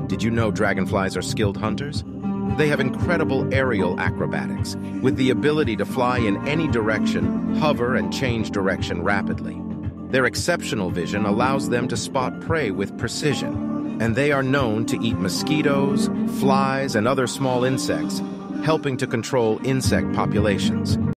Did you know dragonflies are skilled hunters? They have incredible aerial acrobatics, with the ability to fly in any direction, hover, and change direction rapidly. Their exceptional vision allows them to spot prey with precision, and they are known to eat mosquitoes, flies, and other small insects, helping to control insect populations.